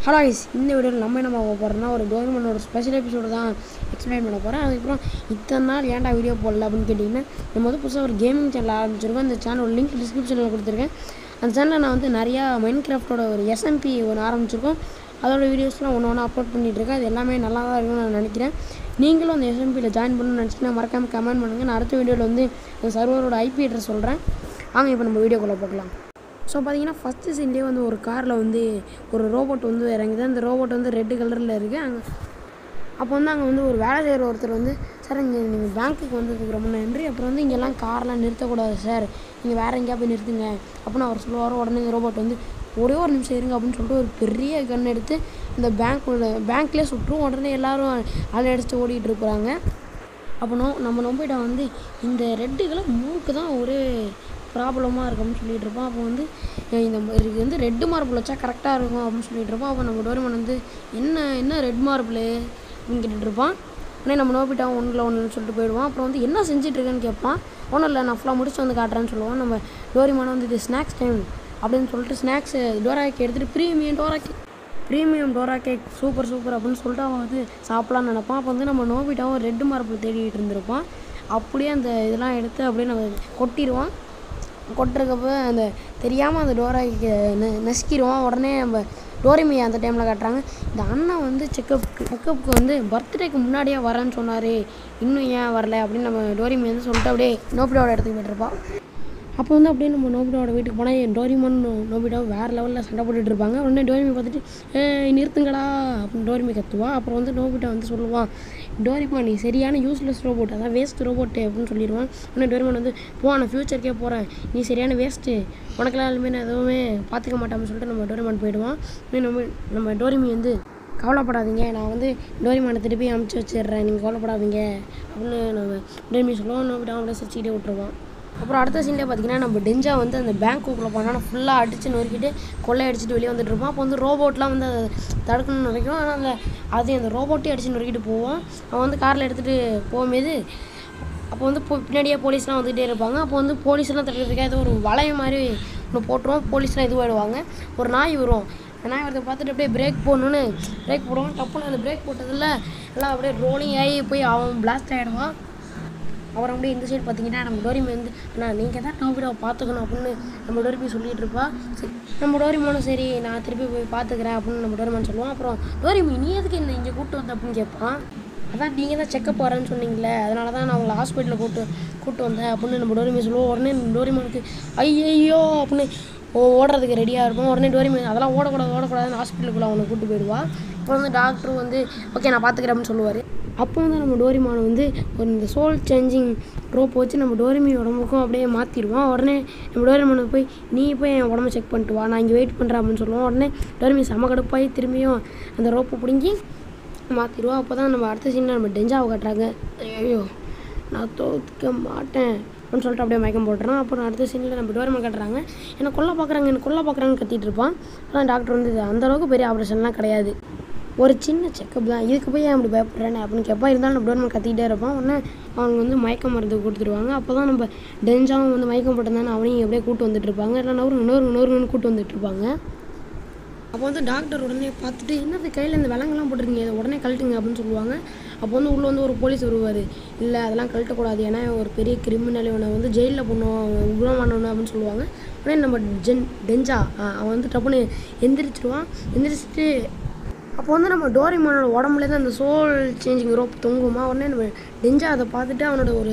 Hello ice, இந்த வீடியோவில் நம்ம என்ன பார்க்க போகிறோம்னா ஒரு டோரேமானோட ஸ்பெஷல் எபிசோடு தான் எக்ஸ்பிளைன் பண்ண போகிறேன். அதுக்கப்புறம் இத்தனை நாள் ஏன்டா வீடியோ போடல அப்படின்னு கேட்டிங்கன்னா, நம்ம வந்து புதுசாக ஒரு கேமிங் சேனல் ஆரம்பிச்சிருக்கோம். அந்த சேனல் லிங்க் டிஸ்கிரிப்ஷனில் கொடுத்துருக்கேன். அந்த சேனலில் நான் வந்து நிறையா மைன்கிராஃப்டோட ஒரு SMP ஒன்று ஆரம்பிச்சிருக்கோம். அதோட வீடியோஸ்லாம் ஒன்று ஒன்று அப்லோட் பண்ணிகிட்ருக்கேன். அது எல்லாமே நல்லா தான் இருக்குன்னு நான் நினைக்கிறேன். நீங்களும் அந்த SMPயில் ஜாயின் பண்ணணும்னு நினச்சிங்கன்னா மறக்காமல் கமெண்ட் பண்ணுங்கள். நான் அடுத்த வீடியோவில் வந்து அந்த சர்வரோட IP அட்ரஸ் சொல்கிறேன். வாங்க இப்போ நம்ம வீடியோக்குள்ளே போகலாம். ஸோ பார்த்தீங்கன்னா ஃபஸ்ட்டு சீன்லேயே வந்து ஒரு காரில் வந்து ஒரு ரோபோட் வந்து இறங்குது. அந்த ரோபோட் வந்து ரெட்டு கலரில் இருக்குது. அப்போ வந்து அங்கே வந்து ஒரு வேலை செய்கிற ஒருத்தர் வந்து, சார் இங்கே நீங்கள் பேங்க்குக்கு வந்ததுக்கு ரொம்ப நன்றி, அப்புறம் வந்து இங்கெல்லாம் கார்லாம் நிறுத்தக்கூடாது சார், நீங்கள் வேறு எங்கேயா போய் நிறுத்துங்க அப்படின்னு அவர் சொல்லுவார். உடனே இந்த ரோபோட் வந்து ஒரே ஒரு நிமிஷம் இருங்க அப்படின்னு சொல்லிட்டு ஒரு பெரிய கன் எடுத்து இந்த பேங்க்லேயே சுற்றும். உடனே எல்லோரும் அலை அடிச்சுட்டு ஓடிட்டு இருக்கிறாங்க. அப்போ நம்ம நம்பிட்ட வந்து இந்த ரெட்டு கலர் மூக்கு தான் ஒரு ப்ராப்ளமாக இருக்கும்னு சொல்லிகிட்டு இருப்போம். அப்போ வந்து இந்த இதுக்கு வந்து ரெட்டு மார்பிள் வச்சா கரெக்டாக இருக்கும் அப்படின்னு சொல்லிகிட்டு இருப்போம். அப்போ நம்ம டோரேமான் வந்து என்ன ரெட் மார்பிள் அப்படின்னு கேட்டுட்டு இருப்பான். உடனே நம்ம நோபிட்டாவும் ஒன்றுன்னு சொல்லிட்டு போயிடுவான். அப்புறம் வந்து என்ன செஞ்சிட்ருக்கேன்னு கேட்பான். ஒன்றும் இல்லை, நான் ஃபுல்லாக முடிச்சு வந்து காட்டுறேன்னு சொல்லுவான். நம்ம டோரேமான் வந்து இது ஸ்நாக்ஸ் டைம் அப்படின்னு சொல்லிட்டு ஸ்நாக்ஸ் டோரா கேக் எடுத்துகிட்டு ப்ரீமியம் டோரா கேக் சூப்பர் அப்படின்னு சொல்லிட்டு அவன் வந்து சாப்பிட்லான்னு நினைப்பான். அப்போ வந்து நம்ம நோபிட்டாவும் ரெட்டு மார்பிள் தேடிட்டு இருந்திருப்பான். அப்படியே அந்த இதெல்லாம் எடுத்து அப்படியே நம்ம கொட்டுறக்கப்போ அந்த தெரியாமல் அந்த டோராய்க்கு நசுக்கிடுவான். உடனே நம்ம டோரேமி அந்த டைமில் காட்டுறாங்க. இந்த அண்ணன் வந்து செக்கப்புக்கு வந்து பர்த்டேக்கு முன்னாடியே வரேன்னு சொன்னார், இன்னும் ஏன் வரல அப்படின்னு நம்ம டோரேமி வந்து சொல்லிட்டு அப்படியே நோபிட்டாவோட இடத்துக்கு போய்ட்டுருப்பான். அப்போ வந்து அப்படியே நம்ம நோபிட்டாவோட வீட்டுக்கு போனால் என் டோரேமான் நோபிட்டாவும் வேறு லெவலில் சண்டை போட்டுட்டு இருப்பாங்க. உடனே டோரேமி பார்த்துட்டு நிறுத்துங்கடா அப்படின்னு டோரேமி கத்துவான். அப்புறம் வந்து நோபிட்டா வந்து சொல்லுவான், டோரேமான் நீ சரியான யூஸ்லெஸ் ரோபோட், அதான் வேஸ்ட் ரோபோட்டு அப்படின்னு சொல்லிடுவான். உடனே டோரேமான் வந்து நான் ஃப்யூச்சருக்கே போகிறேன், நீ சரியான வேஸ்ட்டு, உனக்கெல்லாம் எல்லாமே நான் எதுவுமே பார்த்துக்க மாட்டான்னு சொல்லிட்டு நம்ம டோரேமான் போயிடுவான். நம்ம டோரேமி வந்து கவலைப்படாதீங்க, நான் வந்து டோரேமானை திருப்பி அமுச்சு வச்சிடுறேன், நீங்கள் கவலைப்படாதீங்க அப்படின்னு நம்ம டோரேமி சொல்லுவோம். நோபிட்டா அப்படியே சிரிச்சுக்கிட்டே விட்டுருவான். அப்புறம் அடுத்த சீன்லேயே பார்த்தீங்கன்னா நம்ம டெஞ்சா வந்து அந்த பேங்க்குள்ளே போனால் ஃபுல்லாக அடித்து நொறுக்கிட்டு கொள்ளை அடிச்சுட்டு வெளியே வந்துட்டுருப்பான். அப்போ வந்து ரோபோட்லாம் வந்து அதை தடுக்கணும்னு நினைக்கும். ஆனால் அந்த ரோபோட்டையும் அடித்து நொறுக்கிட்டு போவோம். அவன் வந்து காரில் எடுத்துகிட்டு போகும்போது அப்போ வந்து பின்னாடியே போலீஸ்லாம் வந்துகிட்டே இருப்பாங்க. அப்போ வந்து போலீஸ்லாம் தடுக்கிறதுக்காக ஏதோ ஒரு வளையம் மாதிரி ஒன்று போட்டுருவோம். போலீஸ்லாம் இதுவாகிடுவாங்க. ஒரு நாய் வரும். அந்த நாய் வரதை பார்த்துட்டு அப்படியே பிரேக் போடுவோம். டப்புன்னு அந்த பிரேக் போட்டதில் எல்லாம் அப்படியே ரோலிங் ஆகி போய் அவன் பிளாஸ்ட் ஆகிடுவான். அப்புறம் அப்படியே இந்த சைடு பார்த்தீங்கன்னா நம்ம டோரேமி வந்து, ஆனால் நீங்கள் தான் நோபிட்டாவை பார்த்துக்கணும் அப்படின்னு நம்ம டோரேமி சொல்லிகிட்டு இருப்பா. சரி நம்ம டோரேமானும் சரி நான் திருப்பி போய் பார்த்துக்கிறேன் அப்படின்னு நம்ம டோரேமான் சொல்லுவோம். அப்புறம் டோரேமி நீ எதுக்கு என்ன இங்கே கூப்பிட்டு வந்த அப்படின்னு கேட்பான். அதான் நீங்கள் தான் செக்கப் வரேன்னு சொன்னீங்களே, அதனால தான் நான் உங்களை ஹாஸ்பிட்டலில் கூப்பிட்டு வந்தேன் அப்படின்னு நம்ம டோரேமி சொல்லுவோம். உடனே டோரேமானுக்கு ஐயோ அப்படின்னு ஓடுறதுக்கு ரெடியாக இருக்கும். உடனே டோரேமி அதெல்லாம் ஓடக்கூடாதுன்னு ஹாஸ்பிட்டலுக்குள்ளே அவனை கூப்பிட்டு போயிடுவா. அப்புறம் வந்து டாக்டர் வந்து ஓகே நான் பார்த்துக்கிறேன் அப்படின்னு சொல்லுவார். அப்போ வந்து நம்ம டோரேமான் வந்து ஒரு இந்த சோல் சேஞ்சிங் ரோப் வச்சு நம்ம டோரேமி உடம்புக்கும் அப்படியே மாற்றிடுவோம். உடனே நம்ம டோரேமானுக்கு போய் நீ போய் என் உடம்பு செக் பண்ணிட்டு வா, நான் இங்கே வெயிட் பண்ணுறேன் அப்படின்னு சொல்லுவோம். உடனே டோரேமி செம கடுப்பாகி திரும்பியும் அந்த ரோப்பை பிடுங்கி மாற்றிடுவோம். அப்போ தான் நம்ம அடுத்த சீனில் நம்ம டெஞ்சாவை காட்டுறாங்க. ஐயோ நான் தோற்க மாட்டேன் அப்படின்னு சொல்லிட்டு அப்படியே மயக்கம் போட்டுறான். அப்புறம் அடுத்த சீனில் நம்ம டோரேமான் காட்டுறாங்க. என்னை கொல்ல பார்க்குறாங்கன்னு கத்திட்டு இருப்பான். அதான் டாக்டர் வந்து அந்தளவுக்கு பெரிய ஆப்ரேஷன்லாம் கிடையாது, ஒரு சின்ன செக்கப் தான், இதுக்கு போய் அப்படி பயப்படுறேன் அப்படின்னு கேட்பா. இருந்தாலும் நம்ம டோரேமான் கத்திக்கிட்டே இருப்பான். உடனே அவங்க வந்து மயக்க மருந்து கொடுத்துருவாங்க. அப்போ தான் நம்ம டெஞ்சாவும் வந்து மயக்கம் போட்டிருந்தானே அவனையும் எப்படியே கூப்பிட்டு வந்துட்டுருப்பாங்க. இல்லை இன்னொரு கூப்பிட்டு வந்துட்டுருப்பாங்க. அப்போ வந்து டாக்டர் உடனே பார்த்துட்டு என்னது கையில் இந்த விலங்கெல்லாம் போட்டிருக்கீங்க, இதை உடனே கழட்டுங்க அப்படின்னு சொல்லுவாங்க. அப்போ வந்து உள்ளே வந்து ஒரு போலீஸ் வருவார். இல்லை அதெல்லாம் கழட்டக்கூடாது, ஏன்னா ஒரு பெரிய கிரிமினல், இவனை வந்து ஜெயிலில் போடணும், குணம் பண்ணணும் அப்படின்னு சொல்லுவாங்க. உடனே நம்ம டெஞ்சா அவன் வந்து டப்புன்னு எந்திரிச்சிட்டு அப்போ வந்து நம்ம டோரேமானோட உடம்புல தான் அந்த சோல் சேஞ்சிங் ரோப் தொங்குமா. உடனே நம்ம டெஞ்சா அதை பார்த்துட்டு அவனோட ஒரு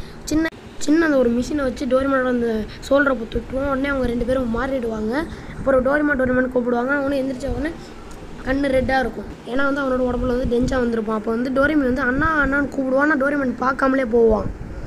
சின்ன அந்த ஒரு மிஷினை வச்சு டோரேமானோட அந்த சோல் ரோப்பை தொட்டுருவான். உடனே அவங்க ரெண்டு பேரும் மாறிடுவாங்க. அப்புறம் டோரேமான் கூப்பிடுவாங்க. அவனே எந்திரிச்ச உடனே கண்ணு ரெட்டாக இருக்கும், ஏன்னா வந்து அவனோட உடம்புல வந்து டெஞ்சா வந்திருப்பான். அப்போ வந்து டோரேமி வந்து அண்ணான்னு கூப்பிடுவான். நான் டோரேமான் பார்க்காமலே போவான்.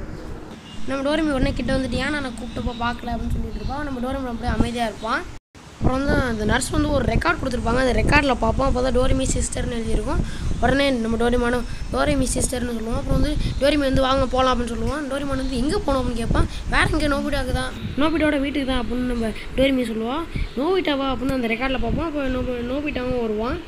நம்ம டோரேமி உடனே கிட்ட வந்துட்டு ஏன் நான் கூப்பிட்டப்போ பார்க்கல அப்படின்னு சொல்லிட்டு இருப்பான். நம்ம டோரேமான் அப்படியே அமைதியாக இருப்பான். அப்புறம் வந்து அந்த நர்ஸ் வந்து ஒரு ரெக்கார்ட் கொடுத்துருப்பாங்க. அந்த ரெக்கார்டில் பார்ப்போம். அப்போ தான் டோரேமி சிஸ்டர்னு எழுதியிருக்கும். உடனே நம்ம டோரேமி சிஸ்டர்னு சொல்லுவோம். அப்புறம் வந்து டோரேமி வந்து வாங்க போகலாம் அப்படின்னு சொல்லுவான். டோரேமான் வந்து எங்கே போனோம் அப்படின்னு கேட்பான். வேறு எங்கே நோபிட்டாவோட வீட்டுக்கு தான் அப்படின்னு நம்ம டோரேமி சொல்லுவாள். நோபிட்டாவா அப்படின்னு அந்த ரெக்கார்டில் பார்ப்போம். அப்போ நோபிட்டாவும் வருவான்.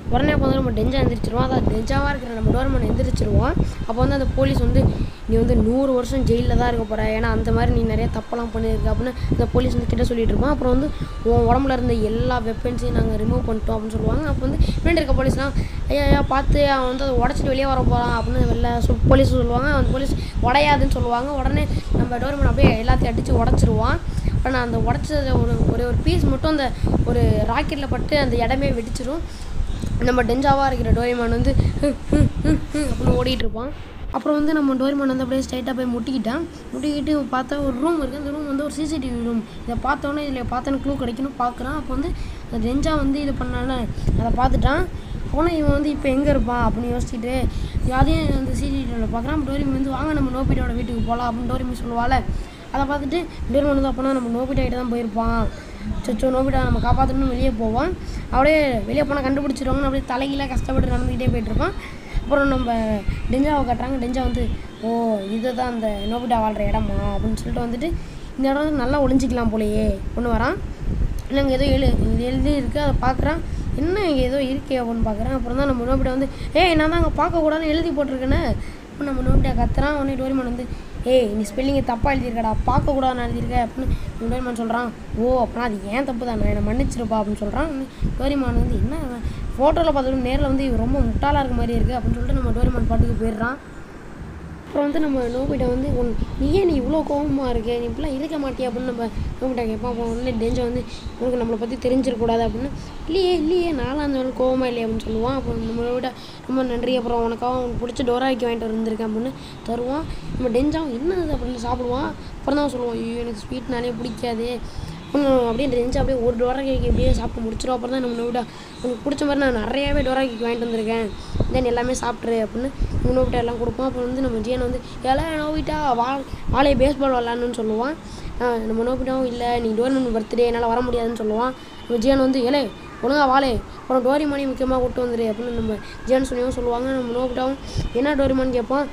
உடனே அப்போ வந்து நம்ம டெஞ்சா எந்திரிச்சிருவோம். அதாவது டெஞ்சாவாக இருக்கிற நம்ம டோரேமான் எந்திரிச்சிருவோம். அப்போ வந்து அந்த போலீஸ் வந்து நீ வந்து 100 வருஷம் ஜெயிலில் தான் இருக்க போகிற, ஏன்னா அந்த மாதிரி நீ நிறைய தப்பெல்லாம் பண்ணியிருக்க அப்படின்னு அந்த போலீஸ் வந்து கிட்ட சொல்லிட்டு இருப்பான். அப்புறம் வந்து உன் உடம்புல இருந்த எல்லா வெப்பன்ஸையும் நாங்கள் ரிமூவ் பண்ணிட்டோம் அப்படின்னு சொல்லுவாங்க. அப்போ வந்து பின்னாடி இருக்க போலீஸ்லாம் ஐயா பார்த்து அவன் வந்து அதை உடச்சிட்டு வெளியே வர போகிறான் அப்படின்னு போலீஸ் சொல்லுவாங்க. அந்த போலீஸ் உடையாதுன்னு சொல்லுவாங்க. உடனே நம்ம டோரேமான் அப்படியே எல்லாத்தையும் அடித்து உடச்சிருவான். ஆனால் அந்த உடச்சத ஒரு பீஸ் மட்டும் அந்த ஒரு ராக்கெட்டில் பட்டு அந்த இடமே வெடிச்சிடும். நம்ம டெஞ்சாவாக இருக்கிற டோரேமான் வந்து அப்படின்னு ஓடிட்டு இருப்பான். அப்புறம் வந்து நம்ம டோரேமான் வந்து அப்படியே ஸ்ட்ரைட்டாக போய் முட்டிக்கிட்டு பார்த்தா ஒரு ரூம் இருக்குது. அந்த ரூம் வந்து ஒரு சிசிடிவி ரூம். இதை பார்த்தோன்னே இதில் பார்த்தோன்னு க்ளூ கிடைக்கணும் பார்க்குறான். அப்போ வந்து அந்த டெஞ்சா வந்து இது பண்ணானே அதை பார்த்துட்டான். ஆனால் இவன் வந்து இப்போ எங்கே இருப்பான் அப்படின்னு யோசிச்சுட்டு அதையும் அந்த சிசிடிவியில் பார்க்குறான். டோரேமான் வந்து வாங்க நம்ம நோபிட்டாவோட வீட்டுக்கு போகலாம் அப்படின்னு டோரேமான் சொல்லுவாள். அதை பார்த்துட்டு டோரேமான் வந்து அப்போனா நம்ம நோபிட்டாகிட்ட தான் போயிருப்பான், சச்சோ நோபிட்டா நம்ம காப்பாற்றணும்னு வெளியே போவான். அப்படியே வெளியே போனால் கண்டுபிடிச்சிருவாங்கன்னு அப்படியே தலைகீழ கஷ்டப்பட்டு நடந்துக்கிட்டே போயிட்டுருப்பான். அப்புறம் நம்ம டெஞ்சாவை கட்டுறாங்க. டெஞ்சா வந்து ஓ இது தான் அந்த நோபிட்டா வாழ்கிற இடமா அப்படின்னு சொல்லிட்டு வந்துட்டு இந்த இடம் வந்து நல்லா ஒளிஞ்சிக்கலாம் போலையே ஒன்று வரான். இல்லை இங்கே ஏதோ எழுதி இருக்குது. அதை பார்க்குறான். என்ன இங்கே ஏதோ இருக்கே அப்படின்னு பார்க்குறான். அப்புறம் தான் நம்ம நோபிட்டா வந்து நான் தான் அங்கே பார்க்கக்கூடாதுன்னு எழுதி போட்டிருக்கேனே. இப்போ நம்ம நோபிட்டா கத்துறான். உடனே டோரேமான் வந்து நீ ஸ்பெல்லிங்கை தப்பாக எழுதியிருக்கடா, பார்க்கக்கூடாதுன்னு எழுதியிருக்க அப்படின்னு டோரேமான் சொல்கிறான். ஓ அப்படின்னா அது ஏன் தப்பு தான், நான் என்னை மன்னிச்சிருப்பா அப்படின்னு சொல்கிறான். டோரேமான் வந்து என்ன ஃபோட்டோவில் பார்த்துட்டு நேரில் வந்து ரொம்ப முட்டாளாக இருக்க மாதிரி இருக்குது அப்படின்னு சொல்லிட்டு நம்ம டோரேமான் பாட்டுக்கு போயிடுறான். அப்புறம் வந்து நம்ம நோபிட்டா வந்து நீ இவ்வளோ கோபமாக இருக்கே, நீ இப்படிலாம் இருக்க மாட்டியா அப்படின்னு நம்ம நோபிட்டா கேட்பான். அப்போ உடனே டெஞ்சா வந்து உனக்கு நம்மளை பற்றி தெரிஞ்சிடக்கூடாது அப்படின்னு இல்லையே நானும் அந்த கோவமாக இல்லையே அப்படின்னு சொல்லுவான். அப்புறம் நம்ம நோபிட்டா ரொம்ப நன்றி, அப்புறம் உனக்காக உனக்கு பிடிச்ச டோராக்கி வாங்கிட்டு வந்திருக்கேன் அப்படின்னு தருவான். நம்ம டெஞ்சாவும் என்னது அப்படின்னு சாப்பிடுவான். அப்புறம் தான் சொல்லுவான் ஐயோ எனக்கு ஸ்வீட்னாலே பிடிக்காது அப்படியே டெஞ்சா அப்படியே ஒரு டோராக்கி அப்படியே சாப்பிட்டு முடிச்சிடும். அப்புறம் தான் நம்ம நோபிட்டா உனக்கு பிடிச்ச மாதிரி நான் நிறையாவே டோராக்கி வாங்கிட்டு வந்திருக்கேன், தென் எல்லாமே சாப்பிட்ரு அப்படின்னு நம்ம நோபிட்டா எல்லாம் கொடுப்போம். அப்புறம் வந்து நம்ம ஜியான் வந்து நோபிட்டா வாழையை பேஸ்பால் விளாட்ணுன்னு சொல்லுவான். நம்ம நோபிட்டாவும் இல்லை நீ டோரேமான் பர்த்டே என்னால் வர முடியாதுன்னு சொல்லுவான். நம்ம ஜியான் வந்து ஒழுங்கா வாழை அப்புறம் டோரேமானையும் முக்கியமாக கூப்பிட்டு வந்துடு அப்படின்னு நம்ம ஜியான் சொன்னியும் சொல்லுவாங்க. நம்ம நோபிட்டாவும் என்ன டோரேமான் கேட்பான்.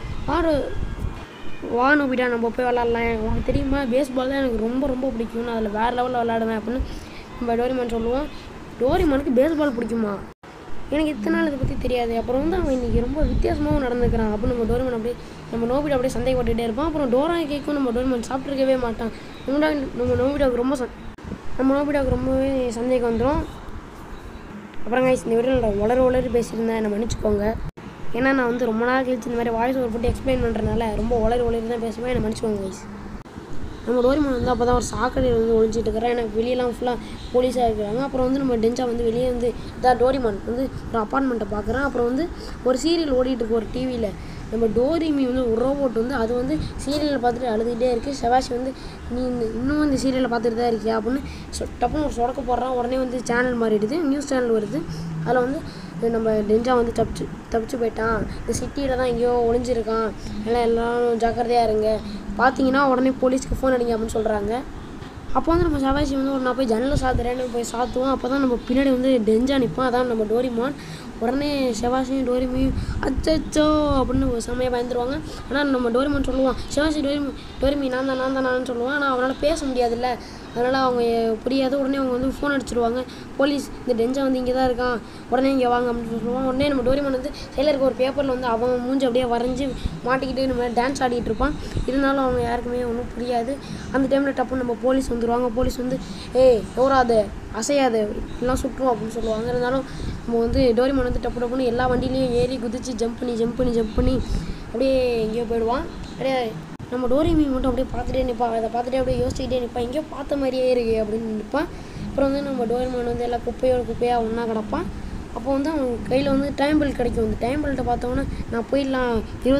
வா நோபிட்டா நம்ம போய் விளாட்லாம், உனக்கு தெரியுமா பேஸ்பால் தான் எனக்கு ரொம்ப ரொம்ப பிடிக்கும், நான் அதில் வேறு லெவலில் விளாடுவேன் அப்படின்னு நம்ம டோரேமான் சொல்லுவோம். டோரேமானுக்கு பேஸ்பால் பிடிக்குமா, எனக்கு இத்தனை நாள் இதை பற்றி தெரியாது. அப்புறம் வந்து அவன் இன்றைக்கி ரொம்ப வித்தியாசமாகவும் நடந்துக்கிறான் அப்படின்னு நம்ம டோரேமான் அப்படியே நம்ம நோபிட்டா அப்படியே சந்தேகப்பட்டுகிட்டே இருப்பான். அப்புறம் டோராக்கிக்கும் நம்ம டோரேமான் சாப்பிட்ருக்கவே மாட்டான். நம்ம நோபிட்டாவுக்கு ரொம்பவே சந்தேகம் வந்துடும். அப்புறம் இந்த வீடியோவில் உளறி பேசியிருந்தேன் என்னை மன்னிச்சுக்கோங்க. ஏன்னா நான் வந்து ரொம்ப நாள் கழிச்சு இந்த மாதிரி வாய்ஸ் ஓவர் போட்டு எக்ஸ்பிளைன் பண்ணுறதுனால ரொம்ப உளறி தான் பேசுவேன், என்னை மன்னிச்சுக்கோங்க கைஸ். நம்ம டோரேமான் வந்து அப்போ தான் ஒரு சாக்கடையில் வந்து ஒழிஞ்சிட்டு இருக்கிறேன். எனக்கு வெளியெல்லாம் ஃபுல்லாக போலீஸாக இருக்கிறாங்க. அப்புறம் வந்து நம்ம டெஞ்சா வந்து வெளியே வந்து டோரேமான் வந்து ஒரு அப்பார்ட்மெண்ட்டை பார்க்குறான். அப்புறம் வந்து ஒரு சீரியல் ஓடிட்டு இருக்கு ஒரு டிவியில். நம்ம டோரிமி வந்து ஒரு ரோபோட் வந்து அது வந்து சீரியலை பார்த்துட்டு அழுதுகிட்டே இருக்குது. செவாஷி வந்து நீ இன்னும் இந்த சீரியலை பார்த்துட்டு தான் இருக்கியா அப்படின்னு டப்புன்னு ஒரு சொடக்க போடுறான். உடனே வந்து சேனல் மாறிடுது, நியூஸ் சேனல் வருது. அதில் வந்து நம்ம டெஞ்சா வந்து தப்பிச்சு போயிட்டான், இந்த சிட்டியில் தான் எங்கேயோ ஒளிஞ்சிருக்கான், எல்லாம் ஜாக்கிரதையாக இருங்க, பார்த்தீங்கன்னா உடனே போலீஸ்க்கு ஃபோன் அடிங்க அப்படின்னு சொல்கிறாங்க. அப்போ வந்து நம்ம செவாஷி வந்து நான் போய் ஜன்னலில் சாத்துறேன்னு போய் சாத்துவோம். அப்போ தான் நம்ம பின்னாடி வந்து டெஞ்சா நிற்பான், அதான் நம்ம டோரேமான். உடனே செவாஷியும் டோரிமியும் அச்சோ அப்படின்னு ஒரு சமயம் பயந்துருவாங்க. ஆனால் நம்ம டோரேமான் சொல்லுவான் செவாஷி டோரிமி நான் தான் சொல்லுவான். ஆனால் அவனால் பேச முடியாதுல்ல, அதனால் அவங்க புரியாது. உடனே அவங்க வந்து ஃபோன் அடிச்சிருவாங்க, போலீஸ் இந்த டெஞ்சா வந்து இங்கே தான் இருக்கான், உடனே இங்கே வாங்க அப்படின்னு சொல்லுவாங்க. உடனே நம்ம டோரேமான் வந்து கையில் இருக்க ஒரு பேப்பரில் வந்து அவன் மூஞ்சி அப்படியே வரைஞ்சி மாட்டிக்கிட்டு நம்ம டான்ஸ் ஆடிட்டு இருப்பான். இருந்தாலும் அவங்க யாருக்குமே ஒன்றும் புரியாது. அந்த டைமில் டப்புன்னு நம்ம போலீஸ் வந்துடுவாங்க. போலீஸ் வந்து எவராது அசையாது எல்லாம் சுட்டுரும் அப்படின்னு சொல்லுவாங்க. இருந்தாலும் நம்ம வந்து டோரேமான் வந்து டப்புன்னு எல்லா வண்டியிலையும் ஏறி குதித்து ஜம்ப் பண்ணி அப்படியே எங்கேயோ போயிடுவான். அப்படியே நம்ம டோரேமி மட்டும் அப்படியே பார்த்துட்டே நிற்பான். அதை பார்த்துட்டே அப்படியே யோசிச்சுக்கிட்டே நிற்பான், எங்கேயோ பார்த்த மாதிரியே இருக்கு அப்படின்னு நிற்பான். அப்புறம் வந்து நம்ம டோரேமான் வந்து எல்லாம் குப்பையாக ஒன்றா கிடப்பான். அப்போ வந்து அவன் கையில் வந்து டைம் பெல்ட் கிடைக்கும். அந்த டைம் பெல்ட்டை பார்த்தோன்னா நான் போயிடலாம்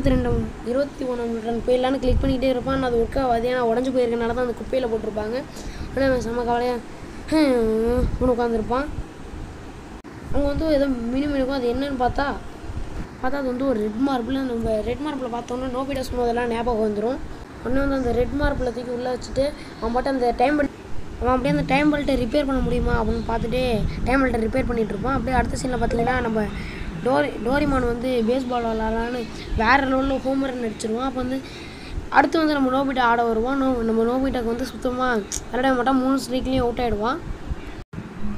21 ரன் போயிடலான்னு கிளிக் பண்ணிக்கிட்டே இருப்பான். நான் அது ஒர்க் ஆகாது, நான் உடஞ்சி போயிருக்கனால தான் அந்த குப்பையில் போட்டிருப்பாங்க. ஆனால் அவன் செம்ம கவலையாக ஒன்று உட்காந்துருப்பான். அவங்க வந்து ஏதோ மினிக்கும் அது என்னன்னு பார்த்தா அது வந்து ஒரு ரெட் மார்பிள். நம்ம ரெட் மார்பிளை பார்த்தோன்னா நோபிட்டா சொன்னதெல்லாம் ஞாபகம் வந்துடும். உடனே வந்து அந்த ரெட் மார்பிளை தூக்கி உள்ளே வச்சுட்டு அவன் பாட்டு அந்த அவன் அப்படியே அந்த டைம் பெல்ட்டை ரிப்பேர் பண்ண முடியுமா அப்படின்னு பார்த்துட்டு டைம் பெல்ட்டை ரிப்பேர் பண்ணிகிட்டு இருப்பான். அப்படியே அடுத்த சீனில் பார்த்தீங்கன்னா நம்ம டோரேமான் வந்து பேஸ்பால் விளாட்லான்னு வேறு லெவலில் ஹோம் ரன் அடிச்சிருவான். அப்போ வந்து அடுத்து வந்து நம்ம நோபிட்டா ஆட வருவான். நம்ம நோபிட்டாக்கு வந்து சுத்தமாக விளையாட மாட்டான், 3 ஸ்ட்ரைக்லேயும் அவுட் ஆகிடுவான்.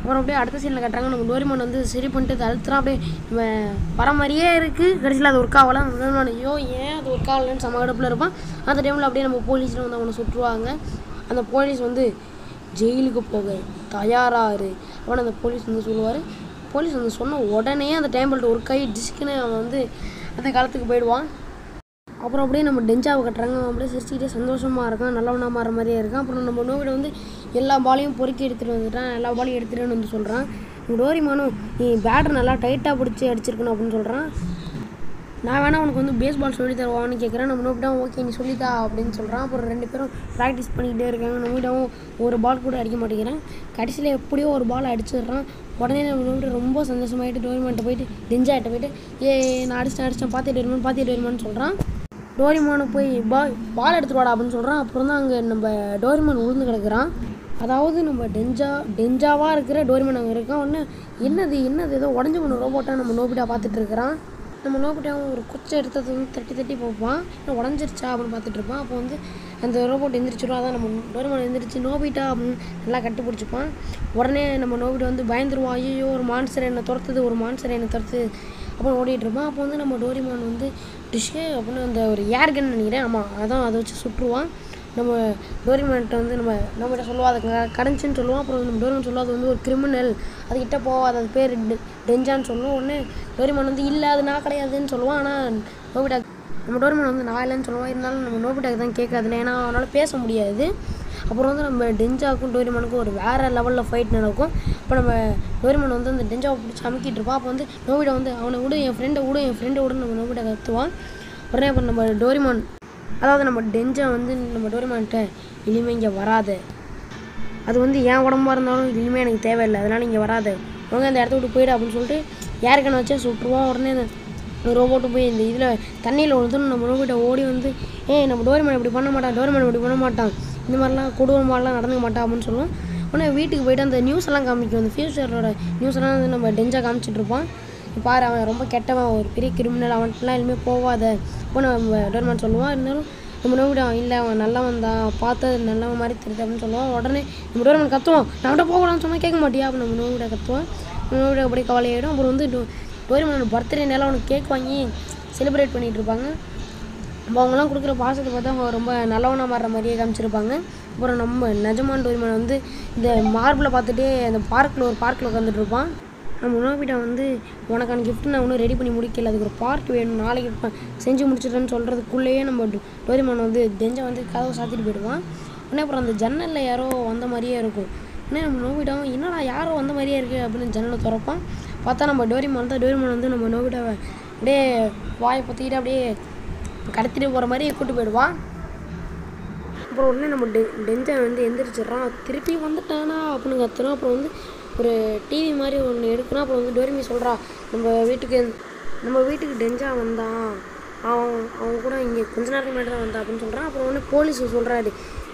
அப்புறம் அப்படியே அடுத்த சீனில் கட்டுறாங்க. நம்ம டோரிமான் வந்து சரி பண்ணிட்டு அழுத்துறான். அப்படியே நம்ம வர மாதிரியே இருக்குது. கடைசியில் அது ஒர்க் ஆகலாம். டோரிமான் ஐயோ ஏன் அது ஒர்க் ஆகலன்னு சமகடப்பில் இருப்பான். அந்த டைமில் அப்படியே நம்ம போலீஸில் வந்து அவனை சுற்றுவாங்க. அந்த போலீஸ் வந்து ஜெயிலுக்கு போக தயாராரு அப்படின்னு அந்த போலீஸ் வந்து சொல்லுவார். போலீஸ் வந்து சொன்ன உடனே அந்த டேபிள்ட்டு ஒர்க் ஆகி டிஸ்க்குன்னு அவன் வந்து அந்த காலத்துக்கு போயிடுவான். அப்புறம் அப்படியே நம்ம டெஞ்சாவை கட்டுறாங்க. அவன் அப்படியே சிரிச்சுக்கிட்டே சந்தோஷமாக இருக்கான். நல்லவனா மாற மாதிரியே இருக்கான். அப்புறம் நம்ம நோபிட்ட வந்து எல்லா பாலையும் பொறுக்கி எடுத்துகிட்டு வந்துட்டான். எல்லா பாலையும் எடுத்துகிட்டு வந்து சொல்கிறான். டோரிமானும் நீ பேட்டர் நல்லா டைட்டாக பிடிச்சி அடிச்சிருக்கணும் அப்படின்னு சொல்கிறான். நான் வேணா உனக்கு வந்து பேஸ் பால் சொல்லி தருவான்னு கேட்குறேன். நம்ம நோபிட்டாவும் ஓகே நீ சொல்லித்தா அப்படின்னு சொல்கிறான். அப்புறம் 2 பேரும் ப்ராக்டிஸ் பண்ணிக்கிட்டே இருக்காங்க. நோபிட்டாவும் ஒரு பால் கூட அடிக்க மாட்டேங்கிறேன். கடைசியில் எப்படியோ ஒரு பால் அடிச்சிடுறான். உடனே நம்ம நோபிட்ட ரொம்ப சந்தோஷமாயிட்டு டோரிமான்கிட்ட போயிட்டு டெஞ்சாகிட்ட போயிட்டு நான் அடிச்சிட்டேன் பார்த்துட்டு வருமான்னு சொல்கிறான். டோரிமானு போய் பால் எடுத்துட்டு வாடா அப்படின்னு சொல்கிறான். அப்புறம் தான் அங்கே நம்ம டோரிமான் உழுந்து கிடக்குறான். அதாவது நம்ம டெஞ்சாவாக இருக்கிற டோரிமான் அங்கே இருக்கான். ஒன்று என்னது ஏதோ உடஞ்சி போன ரோபோட்டாக நம்ம நோபிட்டா பார்த்துட்டு இருக்கிறான். நம்ம நோபிட்டாவும் ஒரு குச்சை எடுத்தது வந்து தட்டி பார்ப்பான். இன்னும் உடஞ்சிருச்சா அப்படின்னு பார்த்துட்டு இருப்பான். அப்போ வந்து அந்த ரோபோட் எந்திரிச்சிடும். அதான் நம்ம டோரிமான் எந்திரிச்சு நோபிட்டா அப்படின்னு நல்லா கட்டுப்பிடிச்சிப்பான். உடனே நம்ம நோபிட்டா வந்து பயந்துருவான். ஐயோ ஒரு மான்ஸ்டர் என்னை துரத்துது அப்படின்னு ஓடிட்டு இருப்பான். அப்போ வந்து நம்ம டோரிமான் வந்து டிஷ்ஷு அப்படின்னு அந்த ஒரு ஏர்கன் நினைக்கிறேன். ஆமாம் அதான் அதை வச்சு சுட்டுருவான். நம்ம டோரிமான்கிட்ட வந்து நம்மகிட்ட சொல்லுவோம் அதை கடைஞ்சின்னு சொல்லுவோம். அப்புறம் நம்ம டோரிமான் சொல்லுவோம் அது வந்து ஒரு கிரிமினல், அதுக்கிட்ட போகாது, அது பேர் டெஞ்சான்னு சொல்லுவோம். ஒன்று டோரிமான் வந்து இல்லை அது நான் கிடையாதுன்னு சொல்லுவான். ஆனால் நம்ம டோரிமான் வந்து நான் இல்லைன்னு சொல்லுவான். இருந்தாலும் நம்ம நோபிட்டாக்கு தான் கேட்காதுல்ல, ஏன்னா அவனால் பேச முடியாது. அப்புறம் வந்து நம்ம டெஞ்சாவுக்கும் டோரிமானுக்கும் ஒரு வேறு லெவலில் ஃபைட் நடக்கும். இப்போ நம்ம டோரிமான் வந்து அந்த டெஞ்சாவை பிடிச்சி அமுக்கிட்டு இருப்பான். அப்போ வந்து நோபிட்டா வந்து அவனை விடு என் ஃப்ரெண்டை விடுன்னு நம்ம நோபிட்டா கற்றுவான். உடனே அப்போ நம்ம டோரிமான் அதாவது நம்ம டெஞ்சா வந்து நம்ம டோரிமான்கிட்ட இனிமேல் இங்கே வராத, அது வந்து என் உடம்பாக இருந்தாலும் இனிமேல் எனக்கு தேவையில்லை, அதனால் இங்கே வராத, அவங்க அந்த இடத்த விட்டு போயிடு அப்படின்னு சொல்லிட்டு யாருக்கண்ணை வச்சா சுட்டுருவோம். உடனே அந்த ரோபோட்டு போய் இந்த இதில் தண்ணியில் விழுந்துன்னு நம்ம ரோபோட்டை ஓடி வந்து நம்ம டோரிமான் இப்படி பண்ண மாட்டான், இந்த மாதிரிலாம் கொடூரமாலாம் நடந்துக்க மாட்டான் அப்படின்னு சொல்லுவோம். உடனே வீட்டுக்கு போய்ட்டு அந்த நியூஸ் எல்லாம் காமிக்கும். அந்த ஃபியூச்சரோட நியூஸ் எல்லாம் வந்து நம்ம டெஞ்சா காமிச்சிட்ருப்பான். பாரு அவன் ரொம்ப கெட்டவன், ஒரு பெரிய கிரிமினல், அவன்கிட்டலாம் இனிமேல் போகாத இப்போ நம்ம டோரிமான் சொல்லுவான். இருந்தாலும் நம்ம நோபிட்டா இல்லை அவன் நல்லவன் தான், பார்த்து நல்லவன் மாதிரி தெரியுது அப்படின்னு சொல்லுவான். உடனே நம்ம டோரிமான் கத்துவோம், நம்மகிட்ட போகலான்னு சொன்னால் கேட்க மாட்டியா அப்படின்னு நம்ம நோபிட்டா கத்துவோம். நோபிட்டா அப்படியே கவலையாயிடும். அப்புறம் வந்து டோரிமானோட பர்த்டேனால அவனுக்கு கேக் வாங்கி செலிப்ரேட் பண்ணிகிட்டு இருப்பாங்க. நம்ம அவங்களாம் கொடுக்குற பாசத்தை பார்த்தா அவங்க ரொம்ப நல்லவனாக மாறுற மாதிரியே காமிச்சிருப்பாங்க. அப்புறம் நம்ம நிஜமான டோரிமான் வந்து இந்த மார்பிளை பார்த்துட்டே அந்த பார்க்கில் உட்காந்துட்டு இருப்பான். நம்ம நோபிட்டா வந்து உனக்கான கிஃப்ட் நான் இன்னும் ரெடி பண்ணி முடிக்கல, அதுக்கு ஒரு பார்ட் வேணும், நாளைக்கு செஞ்சு முடிச்சிட்டேன்னு சொல்கிறதுக்குள்ளேயே நம்ம டோரிமான் வந்து டெஞ்சா வந்து கதவை சாத்திட்டு போயிடுவான். உடனே அப்புறம் அந்த ஜன்னலில் யாரோ வந்த மாதிரியே இருக்கும். உடனே நம்ம நோபிட்டாவும் என்னடா யாரோ வந்த மாதிரியே இருக்குது அப்படின்னு ஜன்னலை திறப்பான். பார்த்தா நம்ம டோரிமான் வந்து நம்ம நோபிட்டாவை அப்படியே வாயை பற்றிக்கிட்டு அப்படியே கடத்திட்டு போகிற மாதிரி கூப்பிட்டு போயிடுவான். அப்புறம் உடனே நம்ம டெஞ்சா வந்து எந்திரிச்சிட்றான். திருப்பி வந்துட்டானா அப்படின்னு கத்துறான். அப்புறம் வந்து ஒரு டிவி மாதிரி ஒன்று எடுக்கிறான். அப்புறம் வந்து டோரிமி சொல்கிறா நம்ம வீட்டுக்கு டெஞ்சா வந்தான், அவன் கூட இங்கே கொஞ்ச நேரத்துக்கு முன்னாடி தான் வந்தான் அப்படின்னு சொல்கிறான். அப்புறம் வந்து போலீஸ் சொல்கிறாரு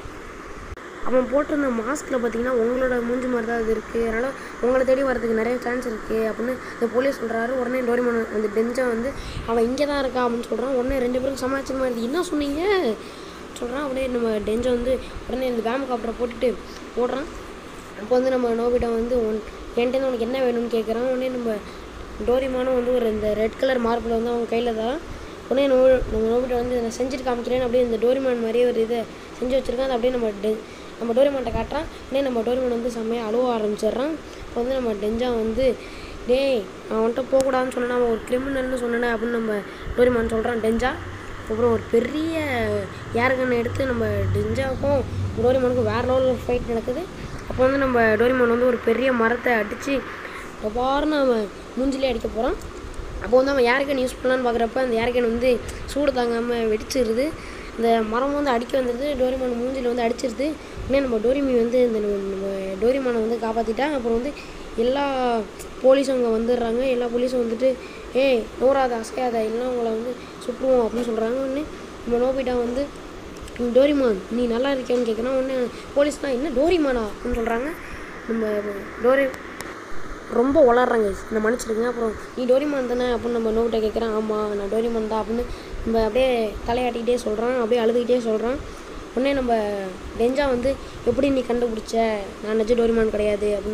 அவன் போட்டிருந்த மாஸ்கில் பார்த்தீங்கன்னா உங்களோட மூஞ்சி மாதிரி தான் அது இருக்குது, அதனால் உங்களை தேடி வரதுக்கு நிறைய சான்ஸ் இருக்குது அப்படின்னு இந்த போலீஸ் சொல்கிறாரு. உடனே டோரிமான் அந்த டெஞ்சா வந்து அவன் இங்கே தான் இருக்கான் அப்படின்னு சொல்கிறான். உடனே 2 பேரும் சமாளிச்சமாக இருக்குது, என்ன சொன்னீங்க சொல்கிறான். அப்படியே நம்ம டெஞ்சா வந்து உடனே இந்த பேம் காப்டரை போட்டுட்டு ஓடுறான். அப்போ வந்து நம்ம நோபிட்டா வந்து என்கிட்ட உனக்கு என்ன வேணும்னு கேட்குறான். உடனே நம்ம டோரிமானும் வந்து ஒரு இந்த ரெட் கலர் மார்பில் வந்து அவங்க கையில் தான். உடனே நம்ம நோபிட்டா வந்து நான் செஞ்சுட்டு காமிக்கிறேன்னு அப்படியே இந்த டோரிமான் மாதிரியே ஒரு இதை செஞ்சு வச்சுருக்கான். அது அப்படியே நம்ம டோரிமான்கிட்ட காட்டுறான். உடனே நம்ம டோரிமான் வந்து செம்மையாக அழுவ ஆரம்பிச்சிடுறான். இப்போ வந்து நம்ம டெஞ்சா வந்து நான் வந்துட்டு போகக்கூடாதுன்னு சொன்னேன், அவன் ஒரு கிரிமினல்னு சொன்னேன் அப்படின்னு நம்ம டோரிமான் சொல்கிறான் டெஞ்சா. அப்புறம் ஒரு பெரிய ஏர்கன்னை எடுத்து நம்ம டெஞ்சாவுக்கும் டோரிமானுக்கும் வேறு லெவலில் ஃபைட் நடக்குது. அப்போ வந்து நம்ம டோரிமான் வந்து ஒரு பெரிய மரத்தை அடித்து எவ்வாறுன்னு அவன் மூஞ்சிலே அடிக்க போகிறான். அப்போ வந்து அவன் ஏர்கன் யூஸ் பண்ணலான்னு பார்க்குறப்ப அந்த ஏர்கன் வந்து சூடு தாங்காமல் வெடிச்சிருது. இந்த மரம் வந்து அடிக்க வந்துடுது, டோரிமான் மூஞ்சில் வந்து அடிச்சிருது. உடனே நம்ம டோரிமி வந்து நம்ம டோரிமானை வந்து காப்பாற்றிட்டா. அப்புறம் வந்து எல்லா போலீஸும் அங்கே வந்துடுறாங்க. எல்லா போலீஸும் வந்துட்டு நோராத அசையாத இல்லைன்னா உங்களை வந்து சுற்றுவோம் அப்படின்னு சொல்கிறாங்க. உடனே நம்ம நோபிட்டா வந்து டோரிமான் நீ நல்லா இருக்கியான்னு கேட்குறான். உடனே போலீஸ்லாம் என்ன டோரிமானா அப்படின்னு சொல்கிறாங்க. நம்ம ரொம்ப வளர்றாங்க, இந்த மன்னிச்சிருங்க. அப்புறம் நீ டோரிமான் தானே அப்படின்னு நம்ம நோபிட்டா கேட்குறான். ஆமாம் நான் டோரிமான் தான் அப்படின்னு நம்ம அப்படியே தலையாட்டிக்கிட்டே சொல்கிறான், அப்படியே அழுதுகிட்டே சொல்கிறான். உடனே நம்ம டெஞ்சா வந்து எப்படி நீ கண்டுபிடிச்ச நான் நிஜ டோரிமான் கிடையாது அப்படின்னு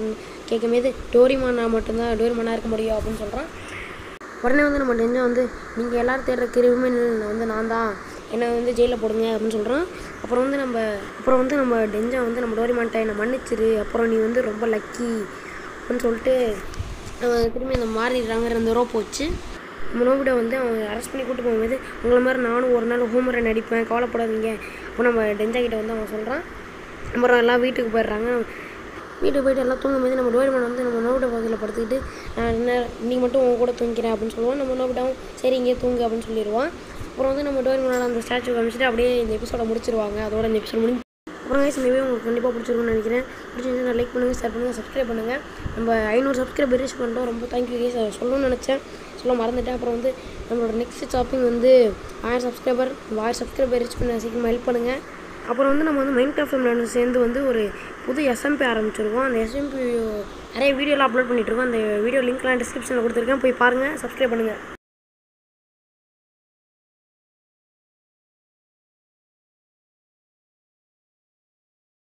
கேட்கும்போது டோரிமானா மட்டும்தான் டோரிமானாக இருக்க முடியும் அப்படின்னு சொல்கிறான். உடனே வந்து நம்ம டெஞ்சா வந்து நீங்கள் எல்லோரும் தேடுற கிரிமினல் வந்து நான் தான், என்னை வந்து ஜெயிலில் போடுங்க அப்படின்னு சொல்கிறான். அப்புறம் வந்து நம்ம டெஞ்சா வந்து நம்ம டோரிமான்ட்ட என்னை மன்னிச்சிரு, அப்புறம் நீ வந்து ரொம்ப லக்கி அப்படின்னு சொல்லிட்டு திரும்பி அந்த மாறிடுறாங்க. அந்த ரோப் வச்சு நம்ம நோபிட்டா வந்து அவங்க அரெஸ்ட் பண்ணி கூப்பிட்டு போகும்போது உங்களை மாதிரி நானும் ஒரு நாள் ஹோம்ஒர்க்கை நடிப்பேன், கவலைப்படாதீங்க அப்போ நம்ம டெஞ்சா கிட்ட வந்து அவன் சொல்கிறான். அப்புறம் எல்லாம் வீட்டுக்கு போயிடுறாங்க. வீட்டுக்கு போய்ட்டு எல்லாம் தூங்கும்போது நம்ம டோரிமான் வந்து நம்ம நோபிட்டா பக்கத்தில் படுத்துக்கிட்டு நான் இன்றைக்கி மட்டும் உங்க கூட தூங்கிக்கிறேன் அப்படின்னு சொல்லுவான். நம்ம நோபிட்டாவும் சரி இங்கே தூங்கு அப்படின்னு சொல்லிடுவான். அப்புறம் வந்து நம்ம டோரிமானோட அந்த ஸ்டாச்சு காமிச்சிட்டு அப்படியே இந்த எபிசோட முடிச்சிருவாங்க. அதோட இந்த எபிசோட் முடிஞ்சு அப்புறம் இந்த வீடியோ உங்களுக்கு கண்டிப்பாக பிடிச்சிருக்குன்னு நினைக்கிறேன். பிடிச்சிருந்தா லைக் பண்ணுங்கள், ஷேர் பண்ணுங்கள், சப்ஸ்கிரைப் பண்ணுங்கள். நம்ம 500 சப்ஸ்கிரைபர் ரீச் பண்ணிட்டோம். ரொம்ப தேங்க்யூ கேஸ். அதை சொல்லணும்னு நினச்சேன், சொல்ல மறந்துட்டேன். அப்புறம் வந்து நம்மளோட நெக்ஸ்ட் ஷாப்பிங் வந்து 1000 சப்ஸ்கிரைபர் ரீச் பண்ண சீக்கிரமாக ஹெல்ப் பண்ணுங்கள். அப்புறம் வந்து நம்ம வந்து மைன்கிராஃப்ட் ஃபேமிலியோட சேர்ந்து வந்து ஒரு புது SMP ஆரம்பிச்சிருக்கோம். அந்த SMP நிறைய வீடியோலாம் அப்லோட் பண்ணிகிட்ருக்கோம். அந்த வீடியோ லிங்க்லாம் டிஸ்கிரிப்ஷனில் கொடுத்துருக்கேன், போய் பாருங்கள், சப்ஸ்கிரைப் பண்ணுங்கள்.